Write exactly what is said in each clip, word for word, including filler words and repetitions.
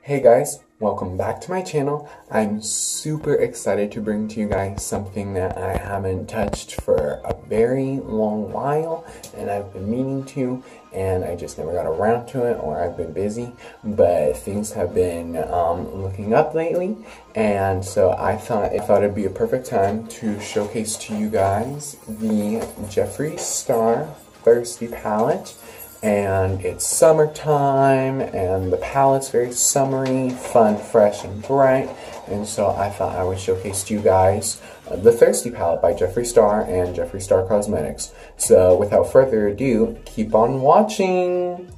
Hey guys, welcome back to my channel. I'm super excited to bring to you guys something that I haven't touched for a very long while, and I've been meaning to, and I just never got around to it, or I've been busy, but things have been um, looking up lately, and so I thought, I thought it'd be a perfect time to showcase to you guys the Jeffree Star Thirsty Palette. And it's summertime, and the palette's very summery, fun, fresh, and bright. And so I thought I would showcase to you guys uh, the Thirsty Palette by Jeffree Star and Jeffree Star Cosmetics. So without further ado, keep on watching!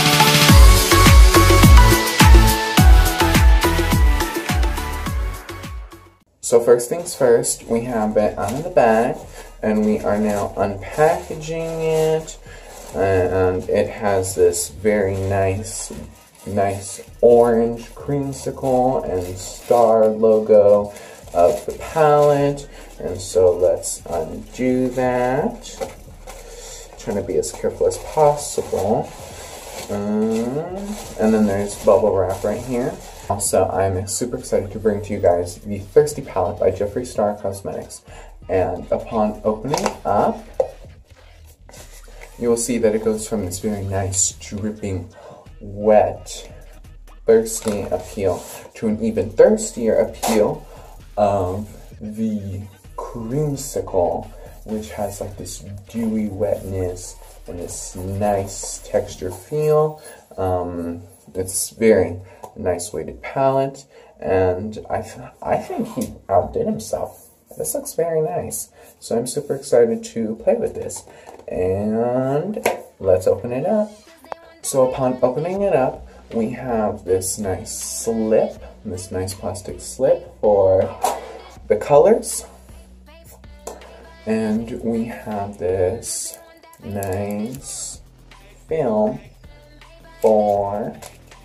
So first things first, we have it out of the bag, and we are now unpackaging it. And it has this very nice, nice orange creamsicle and star logo of the palette. And so let's undo that. Trying to be as careful as possible. Um, and then there's bubble wrap right here. Also, I'm super excited to bring to you guys the Thirsty Palette by Jeffree Star Cosmetics. And upon opening up, you will see that it goes from this very nice, dripping, wet, thirsty appeal to an even thirstier appeal of the creamsicle, which has like this dewy wetness and this nice texture feel. Um, it's very nice weighted palette, and I, th I think he outdid himself. This looks very nice. So I'm super excited to play with this. And let's open it up. So upon opening it up, we have this nice slip, this nice plastic slip for the colors. And we have this nice film for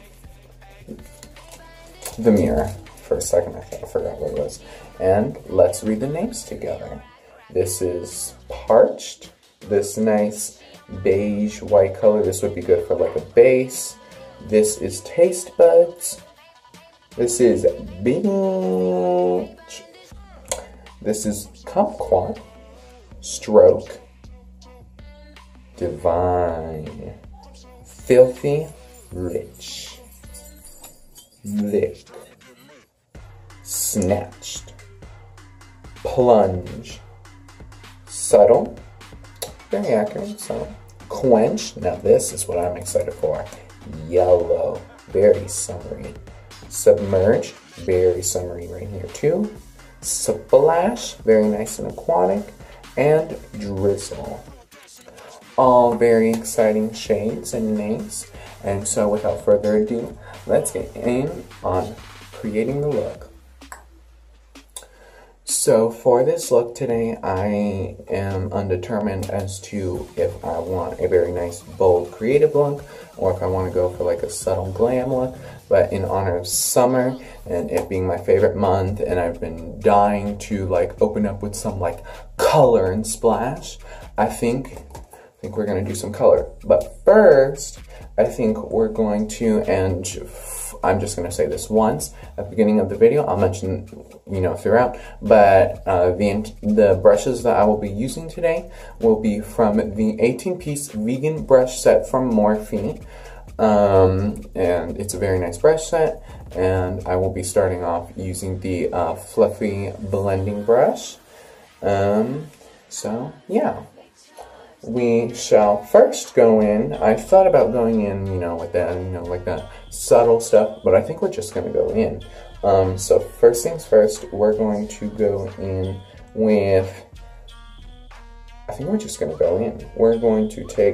the mirror. For a second, I think I forgot what it was. And let's read the names together. This is Parched. This nice beige white color. This would be good for like a base. This is Taste Buds. This is Beach. This is Kumquat. Stroke. Divine. Filthy Rich. Lick. Snatched. Plunge. Subtle. Very accurate. So, Quench. Now this is what I'm excited for. Yellow. Very summery. Submerge. Very summery right here too. Splash. Very nice and aquatic. And Drizzle. All very exciting shades and names. And so without further ado, let's get in on creating the look. So for this look today, I am undetermined as to if I want a very nice, bold, creative look, or if I want to go for like a subtle glam look. But in honor of summer, and it being my favorite month, and I've been dying to like open up with some like color and splash, I think, I think we're going to do some color. But first, I think we're going to, and I'm just going to say this once at the beginning of the video. I'll mention, you know, throughout. But uh, the, the brushes that I will be using today will be from the eighteen piece vegan brush set from Morphe. Um, and it's a very nice brush set. And I will be starting off using the uh, fluffy blending brush. Um, so, yeah. We shall first go in. I thought about going in, you know, with that, you know, like that subtle stuff, but I think we're just going to go in. Um, so first things first, we're going to go in with, I think we're just going to go in. We're going to take,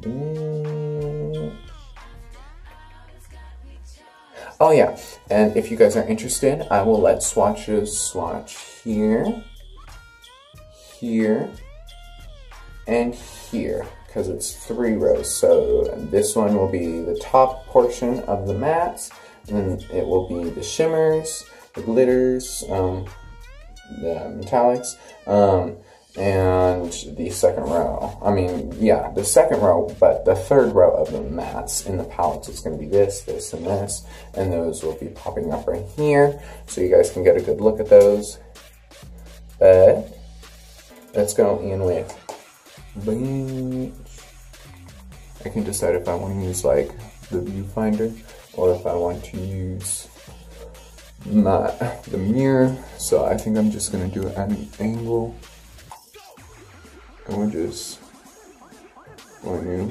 oh yeah, and if you guys are interested, I will let swatches swatch here, here, and here, because it's three rows. So this one will be the top portion of the mattes, and then it will be the shimmers, the glitters, um, the metallics, um, and the second row, I mean, yeah, the second row, but the third row of the mats in the palettes is going to be this, this, and this, and those will be popping up right here, so you guys can get a good look at those. But let's go in with bleach. I can decide if I want to use like the viewfinder or if I want to use my the mirror. So I think I'm just gonna do it at an angle, and we're just going to.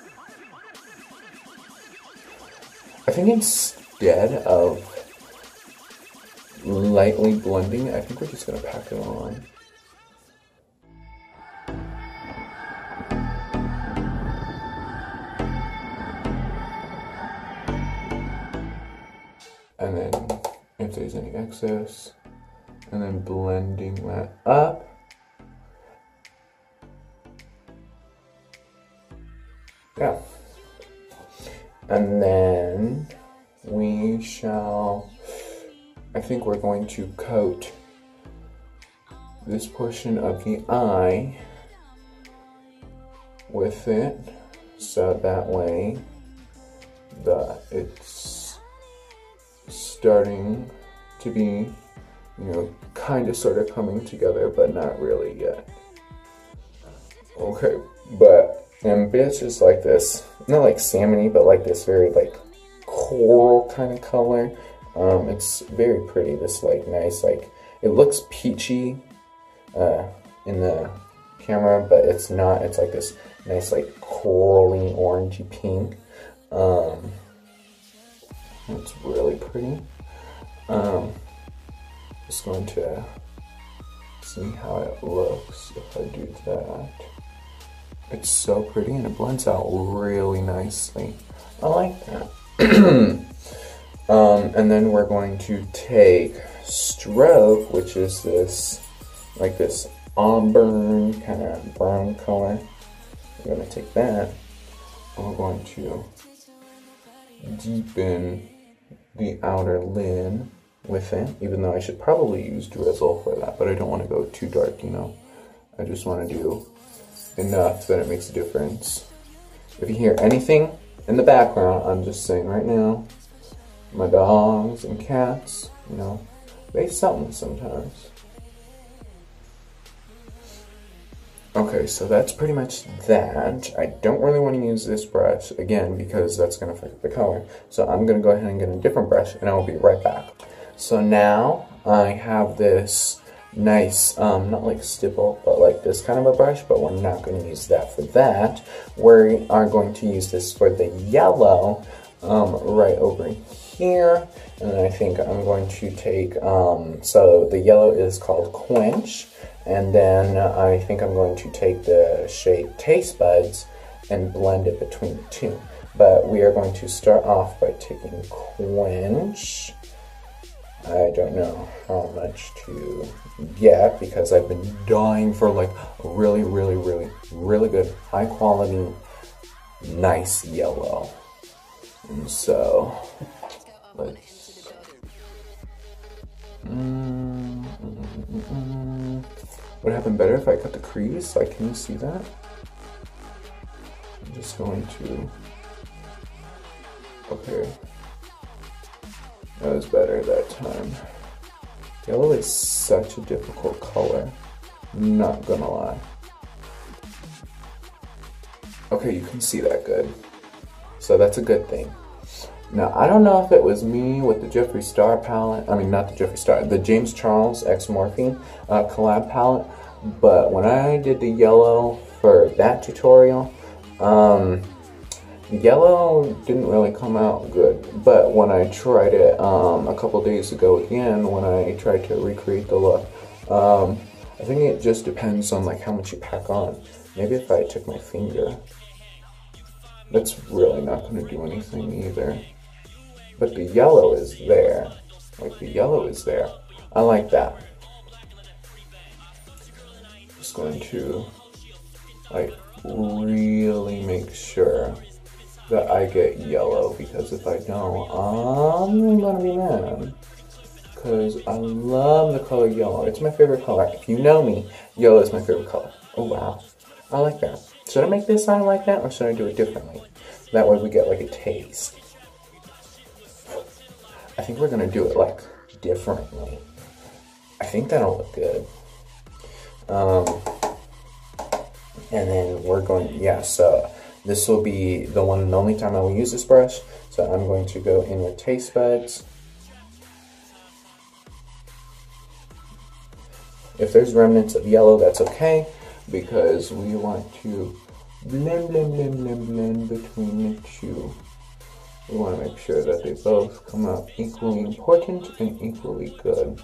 I think instead of lightly blending, I think we're just gonna pack it on. And then if there's any excess, and then blending that up. Yeah. And then we shall, I think we're going to coat this portion of the eye with it, so that way the it's starting to be, you know, kind of sort of coming together, but not really yet. Okay, but, and bitch is like this, not like salmony, but like this very like coral kind of color. Um, it's very pretty, this like nice, like, it looks peachy uh, in the camera, but it's not, it's like this nice like corally orangey pink. Um, it's really pretty. Um, just going to see how it looks if I do that. It's so pretty and it blends out really nicely. I like that. um, and then we're going to take Stroke, which is this, like this auburn kind of brown color. We're going to take that and we're going to deepen the outer lid with it, even though I should probably use drizzle for that, but I don't want to go too dark, you know. I just want to do enough that it makes a difference. If you hear anything in the background, I'm just saying right now, my dogs and cats, you know, they something sometimes. Okay, so that's pretty much that. I don't really want to use this brush, again, because that's going to affect the color. So I'm going to go ahead and get a different brush, and I will be right back. So now I have this nice, um, not like stipple, but like this kind of a brush, but we're not going to use that for that. We are going to use this for the yellow, um, right over here. And then I think I'm going to take, um, so the yellow is called Quench. And then I think I'm going to take the shade Taste Buds and blend it between the two. But we are going to start off by taking Quench. I don't know how much to get because I've been dying for like a really, really, really, really good, high quality, nice yellow. And so, let's... Mm, mm, mm, mm. Would it happen better if I cut the crease? Like, can you see that? I'm just going to... Okay. That was better that time. Yellow is such a difficult color. Not gonna lie. Okay, you can see that good. So that's a good thing. Now, I don't know if it was me with the Jeffree Star palette, I mean not the Jeffree Star, the James Charles X Morphine uh, collab palette, but when I did the yellow for that tutorial, um, the yellow didn't really come out good, but when I tried it um, a couple days ago again, when I tried to recreate the look, um, I think it just depends on like how much you pack on. Maybe if I took my finger, that's really not going to do anything either. But the yellow is there. Like the yellow is there. I like that. Just going to like really make sure that I get yellow, because if I don't, I'm gonna be mad. because I love the color yellow. It's my favorite color. If you know me, yellow is my favorite color. Oh wow, I like that. Should I make this eye like that, or should I do it differently? That way we get like a taste. I think we're gonna do it like differently. I think that'll look good. Um, and then we're going, yeah, so this will be the one and only time I will use this brush. So I'm going to go in with Taste Buds. If there's remnants of yellow, that's okay, because we want to blend, blend, blend, blend, blend between the two. We want to make sure that they both come out equally important and equally good.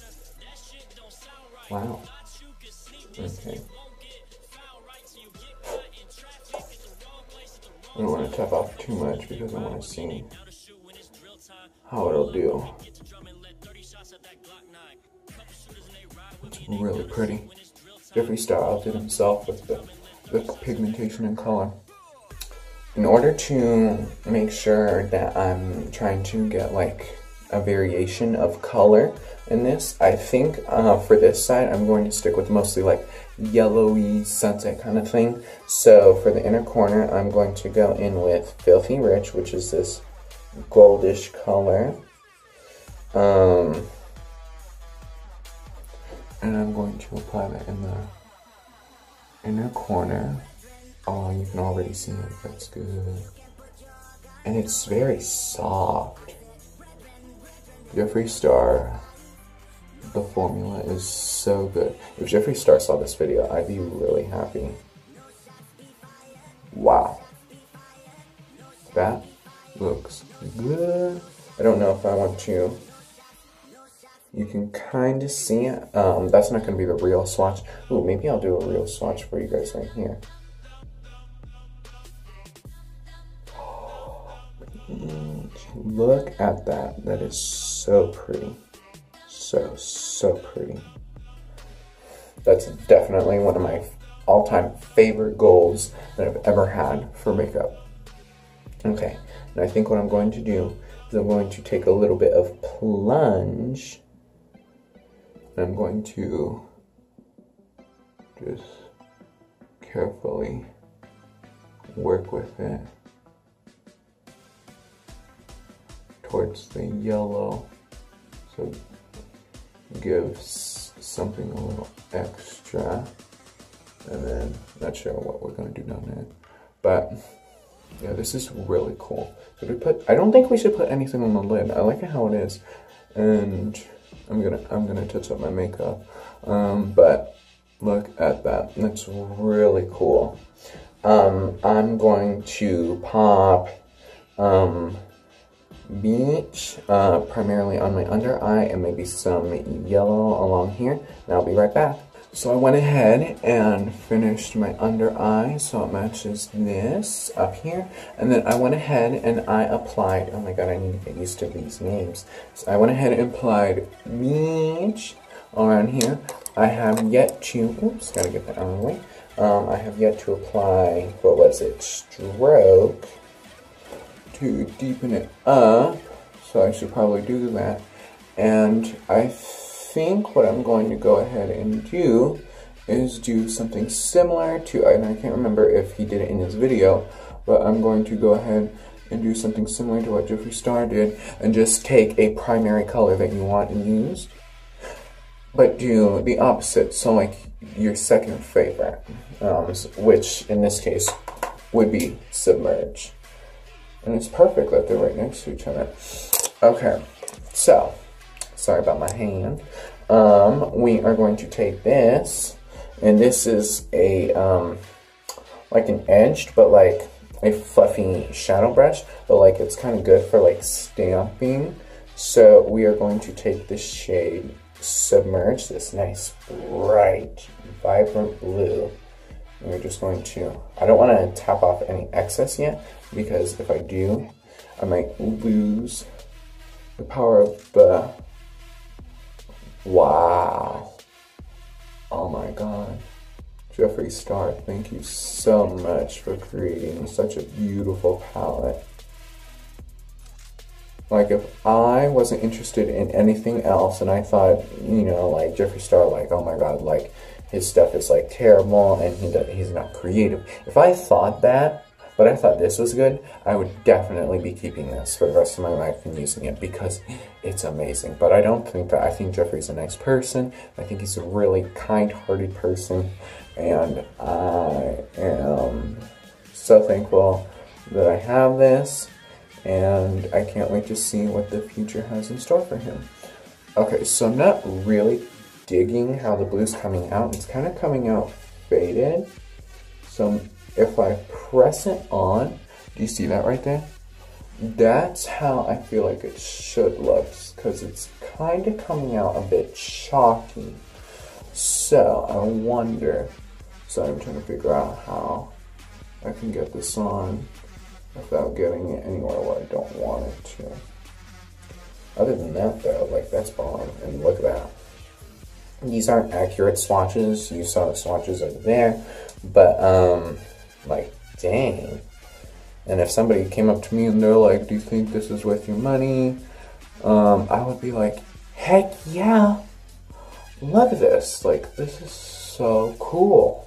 Wow. Okay. I don't want to tap off too much because I want to see how it'll do. It's really pretty. Jeffree Star outdid himself with the, the pigmentation and color. In order to make sure that I'm trying to get like a variation of color in this, I think uh, for this side I'm going to stick with mostly like yellowy sunset kind of thing. So for the inner corner I'm going to go in with Filthy Rich, which is this goldish color. Um, and I'm going to apply that in the inner corner. Oh, you can already see it. That's good. And it's very soft. Jeffree Star, the formula is so good. If Jeffree Star saw this video, I'd be really happy. Wow. That looks good. I don't know if I want to. You can kind of see it. Um, that's not going to be the real swatch. Ooh, maybe I'll do a real swatch for you guys right here. Look at that. That is so pretty. So, so pretty. That's definitely one of my all-time favorite golds that I've ever had for makeup. Okay, and I think what I'm going to do is I'm going to take a little bit of plunge, and I'm going to just carefully work with it towards the yellow, so gives something a little extra. And then not sure what we're gonna do down there, but yeah, this is really cool. So we put, I don't think we should put anything on the lid. I like it how it is, and I'm gonna I'm gonna touch up my makeup. Um, but look at that, that's really cool. Um, I'm going to pop um, Beach, uh, primarily on my under eye, and maybe some yellow along here, and I'll be right back. So I went ahead and finished my under eye, so it matches this up here, and then I went ahead and I applied, oh my god, I need to get used to these names. So I went ahead and applied Beach around here. I have yet to, oops, gotta get that out of the way. Um, I have yet to apply, what was it, Stroke, to deepen it up, so I should probably do that. And I think what I'm going to go ahead and do is do something similar to, and I can't remember if he did it in his video, but I'm going to go ahead and do something similar to what Jeffree Star did, and just take a primary color that you want and use, but do the opposite, so like your second favorite, um, which in this case would be Submerge. And it's perfect that they're right next to each other. Okay, so, sorry about my hand. Um, we are going to take this, and this is a, um, like an edged, but like a fluffy shadow brush, but like it's kind of good for like stamping. So we are going to take this shade Submerge, this nice, bright, vibrant blue. And we're just going to, I don't want to tap off any excess yet, because if I do, I might lose the power of the, wow, oh my god, Jeffree Star, thank you so much for creating such a beautiful palette. Like, if I wasn't interested in anything else and I thought, you know, like, Jeffree Star, like, oh my god, like, his stuff is, like, terrible and he does, he's not creative. If I thought that, but I thought this was good, I would definitely be keeping this for the rest of my life and using it because it's amazing. But I don't think that. I think Jeffree's a nice person. I think he's a really kind-hearted person. And I am so thankful that I have this. And I can't wait to see what the future has in store for him. Okay, so I'm not really digging how the blue's coming out. It's kind of coming out faded. So if I press it on, do you see that right there? That's how I feel like it should look, because it's kind of coming out a bit chalky. So I wonder, so I'm trying to figure out how I can get this on without getting it anywhere where I don't want it to. Other than that though, like, that's bomb. And look at that. These aren't accurate swatches. You saw the swatches over there. But, um, like, dang. And if somebody came up to me and they're like, do you think this is worth your money? Um, I would be like, heck yeah. Look at this. Like, this is so cool.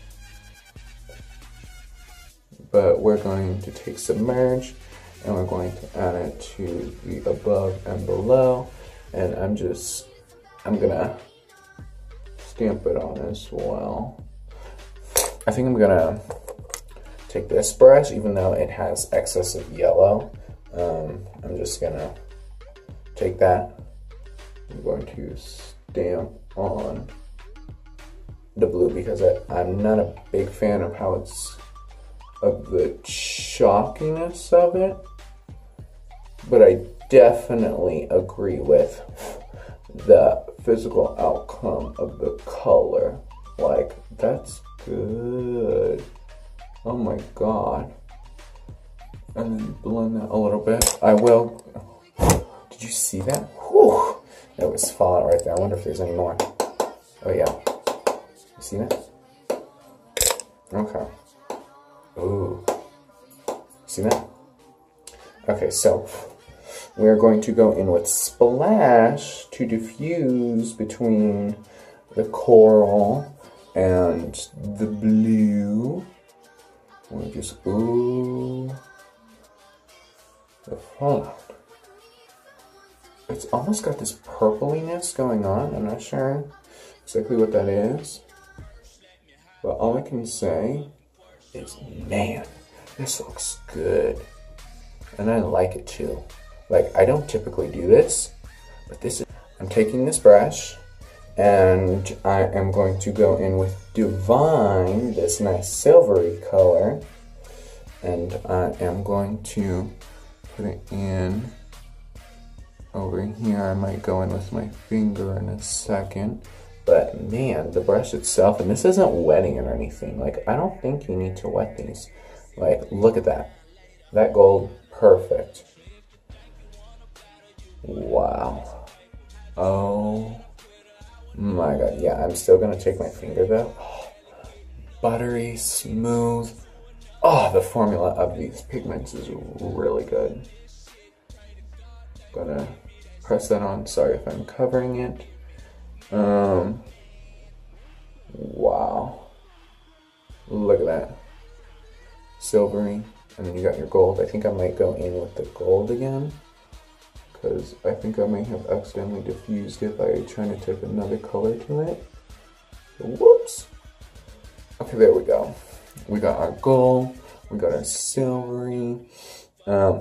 But we're going to take Submerge and we're going to add it to the above and below. And I'm just, I'm gonna stamp it on as well. I think I'm gonna take this brush, even though it has excess of yellow. Um, I'm just gonna take that. I'm going to stamp on the blue because I, I'm not a big fan of how it's, of the chalkiness of it. But I definitely agree with the physical outcome of the color. Like, that's good. Oh my god. And then blend that a little bit. I will. Did you see that? Whew. That was falling right there. I wonder if there's any more. Oh yeah. You see that? Okay. Ooh. See that? Okay, so we're going to go in with Splash to diffuse between the coral and the blue. We just, ooh, the font. It's almost got this purpliness going on. I'm not sure exactly what that is, but all I can say is, man, this looks good, and I like it too. Like, I don't typically do this, but this is, I'm taking this brush, and I am going to go in with Divine, this nice silvery color, and I am going to put it in over here. I might go in with my finger in a second, but man, the brush itself, and this isn't wetting or anything. Like, I don't think you need to wet these. Like, look at that. That gold, perfect. Wow. Oh my god. Yeah, I'm still gonna take my finger though. Oh, buttery, smooth. Oh, the formula of these pigments is really good. Gonna press that on. Sorry if I'm covering it. Um. Wow. Look at that. Silvery. And then you got your gold. I think I might go in with the gold again, because I think I may have accidentally diffused it by trying to take another color to it. Whoops. Okay, there we go. We got our gold. We got our silvery. Um,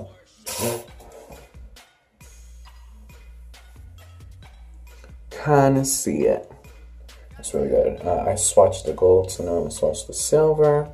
kind of see it. That's really good. Uh, I swatched the gold, so now I'm going to swatch the silver.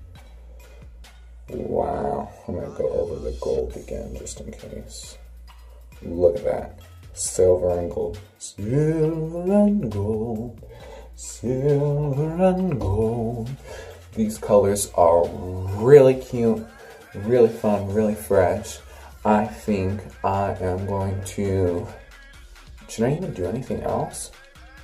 Wow. I'm going to go over the gold again just in case. Look at that. Silver and gold. Silver and gold. Silver and gold. These colors are really cute, really fun, really fresh. I think I am going to... Should I even do anything else?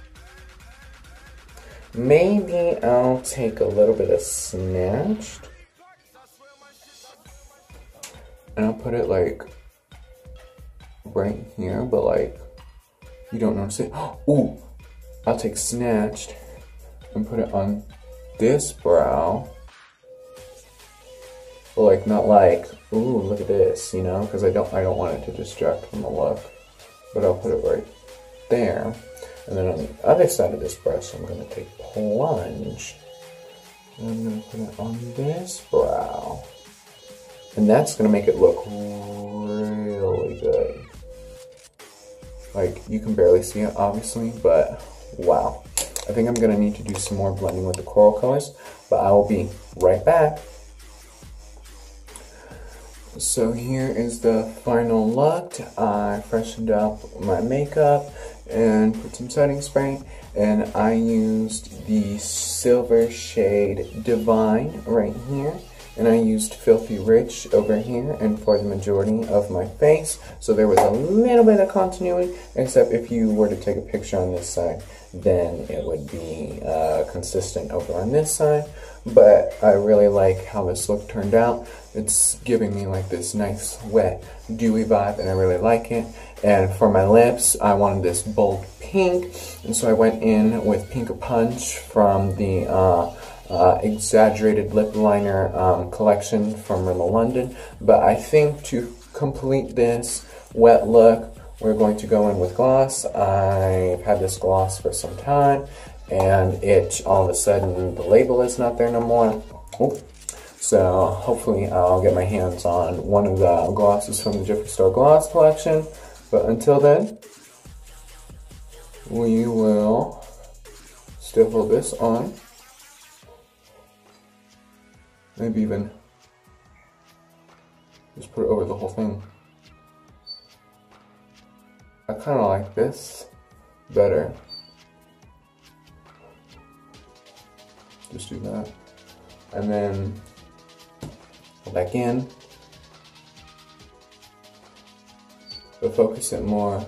Maybe I'll take a little bit of Snatched. And I'll put it like right here, but like, you don't notice it. Ooh, I'll take Snatched and put it on this brow. But like, not like, ooh, look at this, you know, because I don't, I don't want it to distract from the look. But I'll put it right there. And then on the other side of this brush, I'm going to take Plunge. And I'm going to put it on this brow. And that's going to make it look really good. Like, you can barely see it, obviously, but wow. I think I'm going to need to do some more blending with the coral colors, but I will be right back. So here is the final look. I freshened up my makeup and put some setting spray, and I used the silver shade Divine right here, and I used Filthy Rich over here and for the majority of my face, so there was a little bit of continuity, except if you were to take a picture on this side, then it would be uh, consistent over on this side. But I really like how this look turned out. It's giving me like this nice wet dewy vibe, and I really like it. And for my lips, I wanted this bold pink, and so I went in with Pink a Punch from the uh, uh, Exaggerated Lip Liner um, collection from Rimmel London. But I think to complete this wet look, we're going to go in with gloss. I've had this gloss for some time, and it, all of a sudden, the label is not there no more. Ooh. So hopefully I'll get my hands on one of the glosses from the Jeffree Star Gloss collection. But until then, we will stipple this on. Maybe even just put it over the whole thing. I kind of like this better. Just do that. And then go back in. But focus it more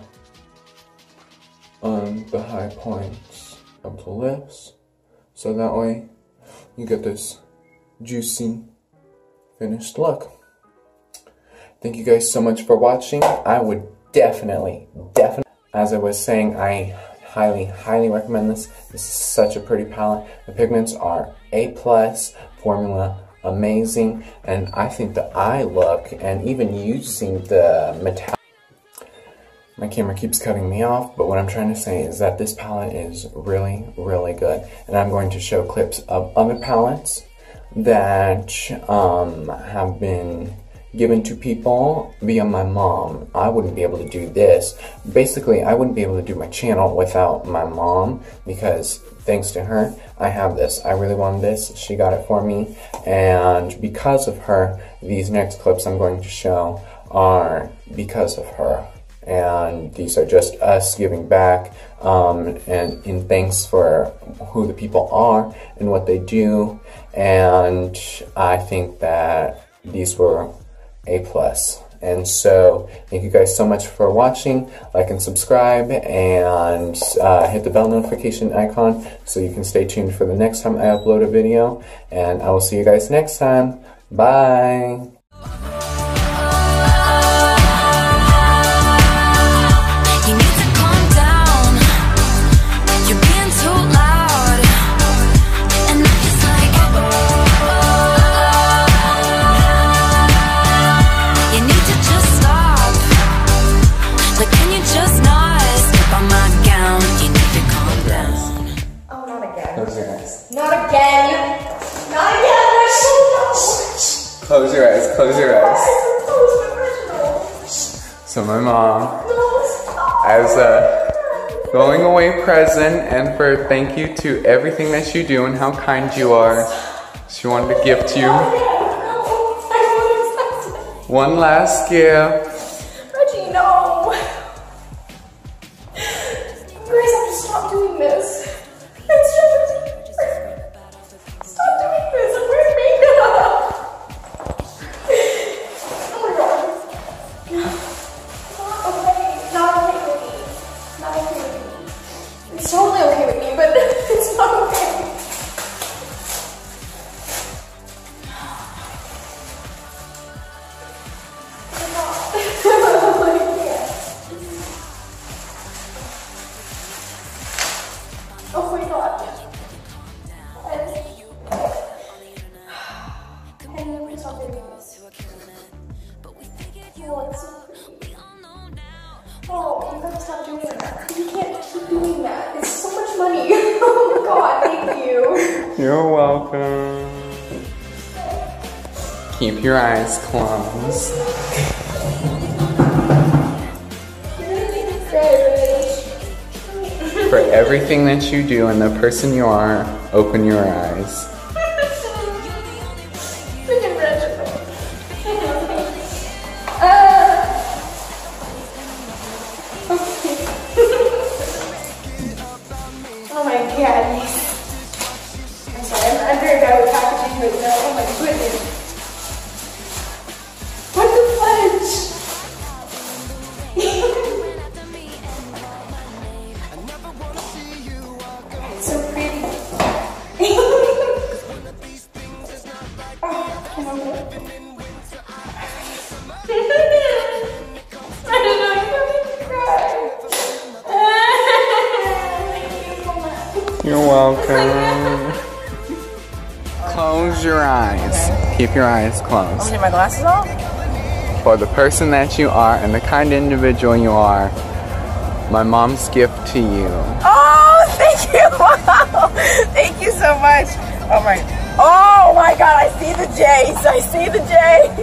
on the high points of the lips. So that way you get this juicy finished look. Thank you guys so much for watching. I would definitely, definitely, as I was saying, I highly, highly recommend this. This is such a pretty palette. The pigments are A plus, formula amazing, and I think the eye look, and even using the metallic, my camera keeps cutting me off, but what I'm trying to say is that this palette is really, really good. And I'm going to show clips of other palettes that um, have been given to people via my mom. I wouldn't be able to do this. Basically, I wouldn't be able to do my channel without my mom, because thanks to her, I have this. I really wanted this. She got it for me, and because of her, these next clips I'm going to show are because of her. And these are just us giving back um, and in thanks for who the people are and what they do. And I think that these were A plus. And so thank you guys so much for watching. Like and subscribe, and uh, hit the bell notification icon so you can stay tuned for the next time I upload a video. And I will see you guys next time. Bye. Not again. Not again. Close your eyes. Close your eyes. So my mom, as a going away present and for thank you to everything that you do and how kind you are, she wanted to gift you one last gift. Reggie, no. You guys have to stop doing this. It's just... Stop doing this. I'm wearing makeup. Oh my god. Not okay. Not okay with me. Not okay with me. It's totally okay with me, but it's not okay. It's not. you gotta stop doing that. You can't keep doing that. It's so much money. Oh my god, thank you. You're welcome. Keep your eyes closed. For everything that you do and the person you are, open your eyes. Freaking Reginald. uh, oh my god. I'm sorry, I'm under a guy with packaging right now. Oh my goodness. What the fudge? So pretty. Oh, can I look? I don't know, you're making me cry. Thank you so much. You're welcome. Close your eyes. Keep your eyes I'm closed. gonna take my glasses off. For the person that you are and the kind of individual you are, my mom's gift to you. Oh, thank you! Wow, thank you so much. Oh my, oh my God! I see the J's. I see the J's.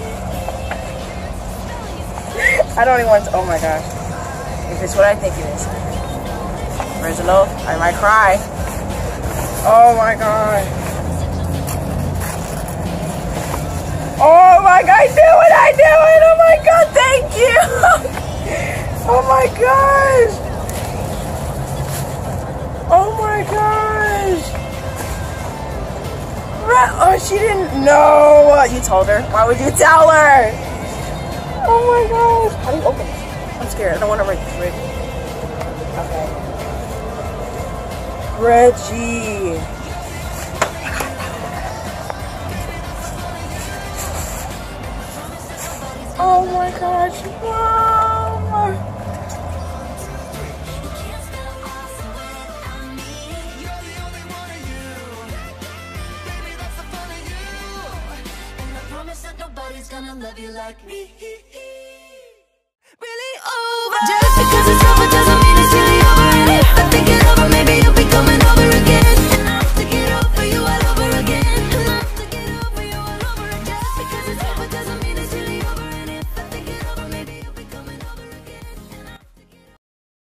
I don't even want to. Oh my gosh! If it's what I think it is, Reginald, I might cry. Oh my God! Oh my God! I knew it! I knew it! Oh my God! Thank you! Oh my gosh! Oh my gosh! Re- oh, she didn't know. You told her. Why would you tell her? Oh my gosh! How do you open it? I'm scared. I don't want to read. read. Okay. Reggie. Oh my gosh! Wow! Nobody's gonna love you like me.